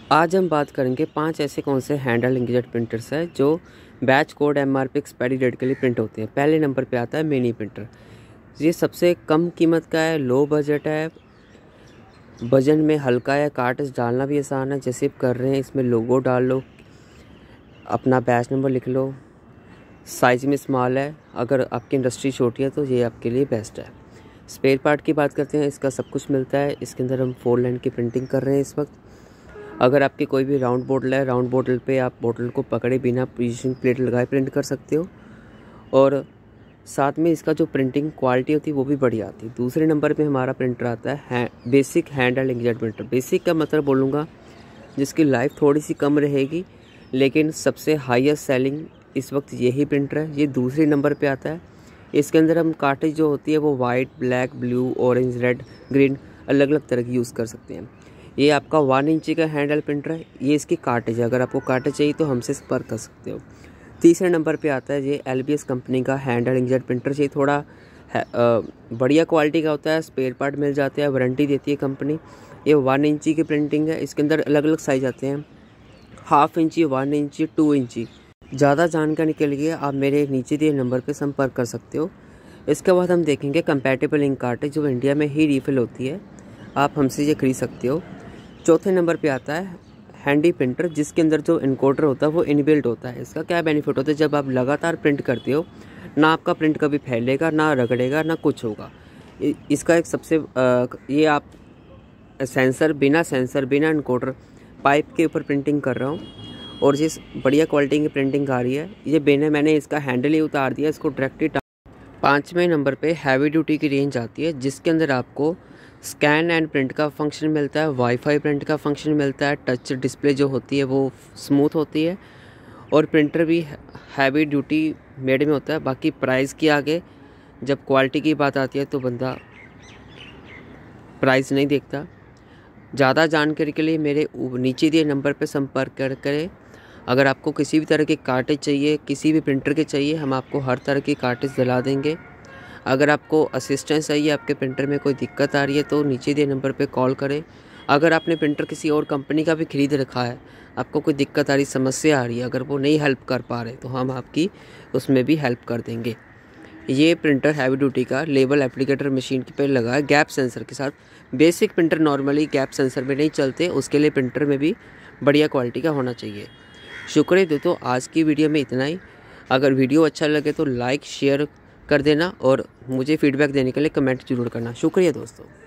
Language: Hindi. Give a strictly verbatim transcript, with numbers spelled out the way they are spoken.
आज हम बात करेंगे पांच ऐसे कौन से हैंडल इंकजेट प्रिंटर्स हैं जो batch code MRP expiry date के लिए प्रिंट होते हैं। पहले नंबर पे आता है मिनी प्रिंटर। ये सबसे कम कीमत का है, लो बजट है, वजन में हल्का है, कार्ट्रिज डालना भी आसान है। जैसे आप कर रहे हैं इसमें लोगो डाल लो, अपना बैच नंबर लिख लो, साइज़ में स्मॉल है। अगर आपकी इंडस्ट्री छोटी है तो ये आपके लिए बेस्ट है। स्पेयर पार्ट की बात करते हैं, इसका सब कुछ मिलता है। इसके अंदर हम फोर लाइन की प्रिंटिंग कर रहे हैं इस वक्त। अगर आपकी कोई भी राउंड बोतल है, राउंड बोतल पे आप बोतल को पकड़े बिना पोजीशन प्लेट लगाए प्रिंट कर सकते हो, और साथ में इसका जो प्रिंटिंग क्वालिटी होती है वो भी बढ़िया आती है। दूसरे नंबर पे हमारा प्रिंटर आता है basic handle inkjet printer. Basic का मतलब बोलूँगा जिसकी लाइफ थोड़ी सी कम रहेगी, लेकिन सबसे हाईएस्ट सेलिंग इस वक्त यही प्रिंटर है। ये दूसरे नंबर पे आता है। इसके अंदर हम कार्ट्रिज जो होती है वो white, black, blue, orange, red, green अलग अलग तरह की यूज़ कर सकते हैं। ये आपका वन इंची का हैंडल प्रिंटर है। ये इसकी कार्ट्रिज है। अगर आपको कार्ट्रिज चाहिए तो हमसे संपर्क कर सकते हो। तीसरे नंबर पे आता है ये एल बी एस कंपनी का हैंडल इंकजेट प्रिंटर। ये थोड़ा है, आ, बढ़िया क्वालिटी का होता है, स्पेयर पार्ट मिल जाते हैं, वारंटी देती है कंपनी। ये वन इंची की प्रिंटिंग है। इसके अंदर अलग अलग साइज आते हैं, हाफ इंची, वन इंची, टू इंची। ज़्यादा जानकारी के लिए आप मेरे नीचे दिए नंबर पर संपर्क कर सकते हो। इसके बाद हम देखेंगे कंपैटिबल इंक कार्ट्रिज जो इंडिया में ही रीफिल होती है। आप हमसे ये खरीद सकते हो। चौथे नंबर पे आता है हैंडी प्रिंटर, जिसके अंदर जो इनकोडर होता है वो इनबिल्ट होता है। इसका क्या बेनिफिट होता है, जब आप लगातार प्रिंट करते हो ना आपका प्रिंट कभी फैलेगा, ना रगड़ेगा, ना कुछ होगा। इसका एक सबसे आ, ये आप सेंसर बिना सेंसर बिना इनकोडर पाइप के ऊपर प्रिंटिंग कर रहा हूँ, और जिस बढ़िया क्वालिटी की प्रिंटिंग आ रही है। ये बेने मैंने इसका हैंडल ही उतार दिया, इसको डायरेक्टली। पाँचवें नंबर पे हैवी ड्यूटी की रेंज आती है, जिसके अंदर आपको स्कैन एंड प्रिंट का फंक्शन मिलता है, वाईफाई प्रिंट का फंक्शन मिलता है, टच डिस्प्ले जो होती है वो स्मूथ होती है, और प्रिंटर भी हैवी ड्यूटी मेड में होता है। बाकी प्राइस के आगे जब क्वालिटी की बात आती है तो बंदा प्राइस नहीं देखता। ज़्यादा जानकारी के लिए मेरे नीचे दिए नंबर पर संपर्क कर करें। अगर आपको किसी भी तरह के कार्ट्रिज चाहिए, किसी भी प्रिंटर के चाहिए, हम आपको हर तरह की कार्ट्रिज दिला देंगे। अगर आपको असिस्टेंस चाहिए, आपके प्रिंटर में कोई दिक्कत आ रही है तो नीचे दिए नंबर पे कॉल करें। अगर आपने प्रिंटर किसी और कंपनी का भी खरीद रखा है, आपको कोई दिक्कत आ रही, समस्या आ रही है, अगर वो नहीं हेल्प कर पा रहे तो हम आपकी उसमें भी हेल्प कर देंगे। ये प्रिंटर हैवी ड्यूटी का लेबल एप्लीकेटर मशीन पे लगा है गैप सेंसर के साथ। Basic printer normally gap sensor में नहीं चलते, उसके लिए प्रिंटर में भी बढ़िया क्वालिटी का होना चाहिए। शुक्रिया दोस्तों, आज की वीडियो में इतना ही। अगर वीडियो अच्छा लगे तो लाइक शेयर कर देना, और मुझे फीडबैक देने के लिए कमेंट जरूर करना। शुक्रिया दोस्तों।